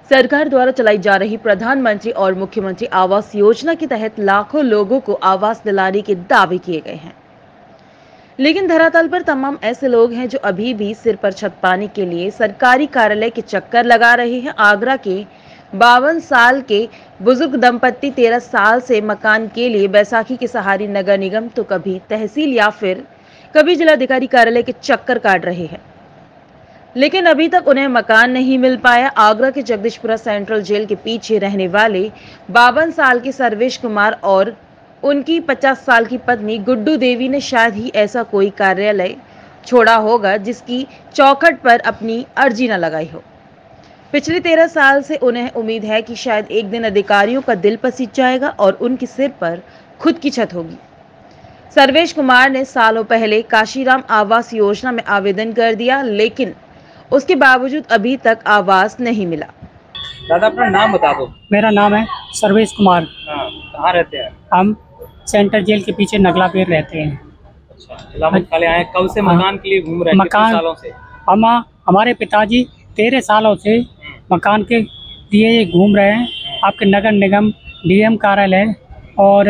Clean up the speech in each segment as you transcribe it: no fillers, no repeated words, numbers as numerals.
सरकार द्वारा चलाई जा रही प्रधानमंत्री और मुख्यमंत्री आवास योजना के तहत लाखों लोगों को आवास दिलाने के दावे किए गए हैं, लेकिन धरातल पर तमाम ऐसे लोग हैं जो अभी भी सिर पर छत पाने के लिए सरकारी कार्यालय के चक्कर लगा रहे हैं। आगरा के 52 साल के बुजुर्ग दंपत्ति 13 साल से मकान के लिए बैसाखी के सहारे नगर निगम तो कभी तहसील या फिर कभी जिलाधिकारी कार्यालय के चक्कर काट रहे हैं, लेकिन अभी तक उन्हें मकान नहीं मिल पाया। आगरा के जगदीशपुरा सेंट्रल जेल के पीछे रहने वाले 52 साल के सर्वेश कुमार और उनकी 50 साल की पत्नी गुड्डू देवी ने शायद ही ऐसा कोई कार्यालय छोड़ा होगा जिसकी चौखट पर अपनी अर्जी न लगाई हो। पिछले 13 साल से उन्हें उम्मीद है कि शायद एक दिन अधिकारियों का दिल पसीज जाएगा और उनके सिर पर खुद की छत होगी। सर्वेश कुमार ने सालों पहले काशीराम आवास योजना में आवेदन कर दिया, लेकिन उसके बावजूद अभी तक आवास नहीं मिला। दादा अपना नाम बता दो। मेरा नाम है सर्वेश कुमार। कहाँ रहते हैं? हम सेंट्रल जेल के पीछे नगला पेड़ रहते हैं। अच्छा, जिला मुख्यालय आए। कब से मकान के लिए घूम रहे हैं? कितने सालों से? हमारे पिताजी 13 सालों से मकान के लिए घूम रहे हैं। आपके नगर निगम, डीएम कार्यालय और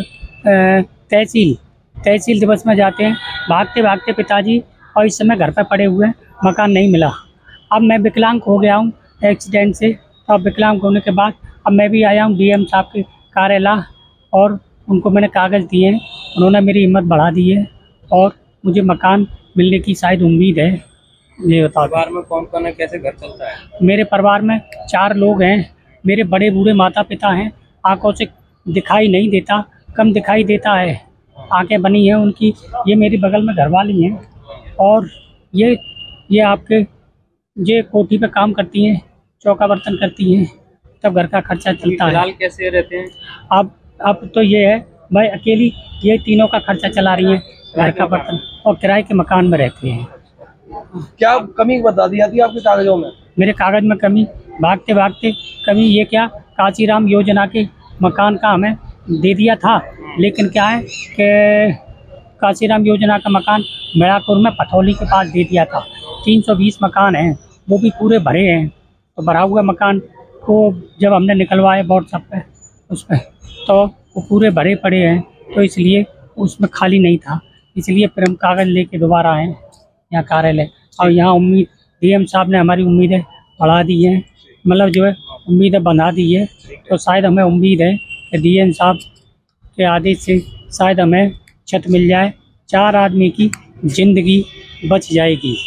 तहसील दिवस में जाते हैं, भागते भागते पिताजी, और इस समय घर पर पड़े हुए हैं, मकान नहीं मिला। अब मैं विकलांग हो गया हूँ एक्सीडेंट से, तो अब विकलांग होने के बाद अब मैं भी आया हूँ डीएम साहब के कार्यालय और उनको मैंने कागज़ दिए हैं। उन्होंने मेरी हिम्मत बढ़ा दी है और मुझे मकान मिलने की शायद उम्मीद है। ये बताओ, परिवार में कौन कौन है, कैसे घर चलता है? मेरे परिवार में 4 लोग हैं। मेरे बड़े बूढ़े माता पिता हैं, आंखों से दिखाई नहीं देता, कम दिखाई देता है, आंखें बनी हैं उनकी। ये मेरी बगल में घरवाली हैं और ये आपके ये कोठी पे काम करती हैं, चौका बर्तन करती हैं, तब घर का खर्चा चलता है। फिलहाल कैसे रहते हैं? अब तो ये है भाई, अकेली ये तीनों का खर्चा चला रही हैं, घर का बर्तन, और किराए के मकान में रहते हैं। क्या कमी बता दी जाती है आपके कागजों में? मेरे कागज में कमी, भागते भागते कमी ये क्या, काशीराम योजना के मकान का हमें दे दिया था, लेकिन क्या है कि काशीराम योजना का मकान मिरापुर में पथौली के पास दे दिया था। 320 मकान हैं, वो भी पूरे भरे हैं। तो भरा हुआ मकान को जब हमने निकलवाए व्हाट्सएप पे उस पर, तो वो पूरे भरे पड़े हैं, तो इसलिए उसमें खाली नहीं था, इसलिए फिर हम कागज़ लेके दोबारा आए यहाँ कार्यालय। और यहाँ उम्मीद, डीएम साहब ने हमारी उम्मीदें बढ़ा दी हैं, मतलब जो है उम्मीदें बना दी है। तो शायद हमें उम्मीद है कि डीएम साहब के आदेश से शायद हमें छत मिल जाए, 4 आदमी की ज़िंदगी बच जाएगी।